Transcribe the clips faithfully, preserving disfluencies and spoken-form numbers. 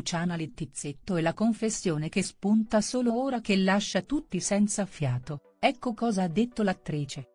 Luciana Littizzetto e la confessione che spunta solo ora che lascia tutti senza fiato, ecco cosa ha detto l'attrice.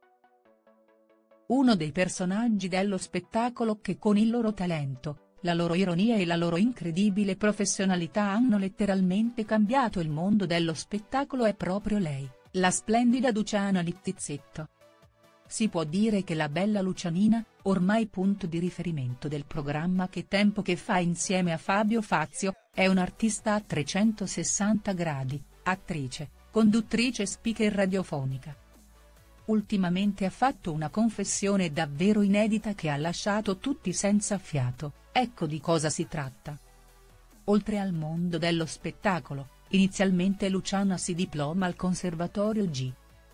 Uno dei personaggi dello spettacolo che con il loro talento, la loro ironia e la loro incredibile professionalità hanno letteralmente cambiato il mondo dello spettacolo è proprio lei, la splendida Luciana Littizzetto. Si può dire che la bella Lucianina, ormai punto di riferimento del programma Che tempo che fa insieme a Fabio Fazio, è un'artista a trecentosessanta gradi, attrice, conduttrice e speaker radiofonica. Ultimamente ha fatto una confessione davvero inedita che ha lasciato tutti senza fiato, ecco di cosa si tratta. Oltre al mondo dello spettacolo, inizialmente Luciana si diploma al Conservatorio G.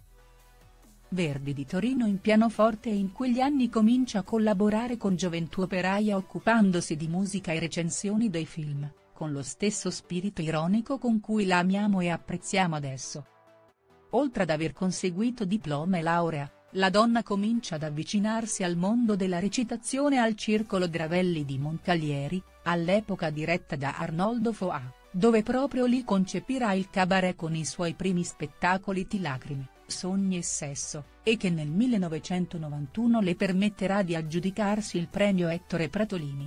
Verdi di Torino in pianoforte e in quegli anni comincia a collaborare con Gioventù Operaia occupandosi di musica e recensioni dei film, con lo stesso spirito ironico con cui la amiamo e apprezziamo adesso. Oltre ad aver conseguito diploma e laurea, la donna comincia ad avvicinarsi al mondo della recitazione al Circolo Dravelli di Moncalieri, all'epoca diretta da Arnoldo Foà, dove proprio lì concepirà il cabaret con i suoi primi spettacoli Ti lacrime, Sogni e sesso, e che nel millenovecentonovantuno le permetterà di aggiudicarsi il premio Ettore Pratolini.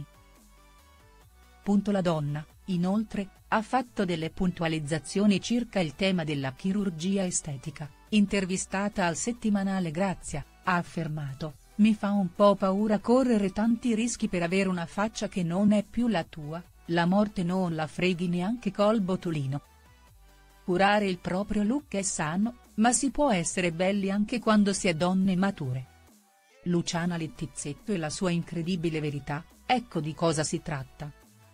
Punto La donna, inoltre, ha fatto delle puntualizzazioni circa il tema della chirurgia estetica, intervistata al settimanale Grazia, ha affermato, mi fa un po' paura correre tanti rischi per avere una faccia che non è più la tua, la morte non la freghi neanche col botulino. Curare il proprio look è sano, ma si può essere belli anche quando si è donne mature. Luciana Littizzetto e la sua incredibile verità, ecco di cosa si tratta.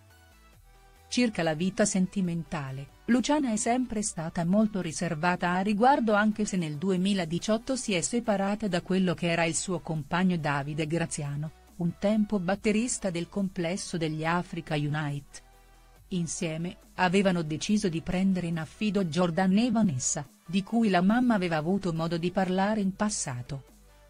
Circa la vita sentimentale, Luciana è sempre stata molto riservata a riguardo anche se nel duemiladiciotto si è separata da quello che era il suo compagno Davide Graziano, un tempo batterista del complesso degli Africa Unite. Insieme, avevano deciso di prendere in affido Jordan e Vanessa, di cui la mamma aveva avuto modo di parlare in passato.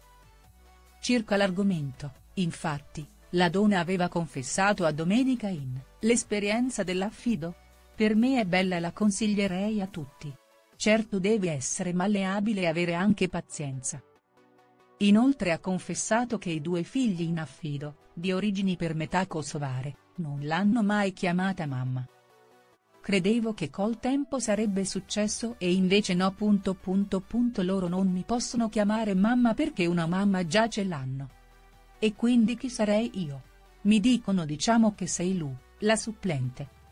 Circa l'argomento, infatti, la donna aveva confessato a Domenica In, l'esperienza dell'affido? Per me è bella e la consiglierei a tutti. Certo devi essere malleabile e avere anche pazienza. Inoltre ha confessato che i due figli in affido, di origini per metà kosovare, non l'hanno mai chiamata mamma. Credevo che col tempo sarebbe successo e invece no. Punto punto punto loro non mi possono chiamare mamma perché una mamma già ce l'hanno. E quindi chi sarei io? Mi dicono diciamo che sei Lu, la supplente.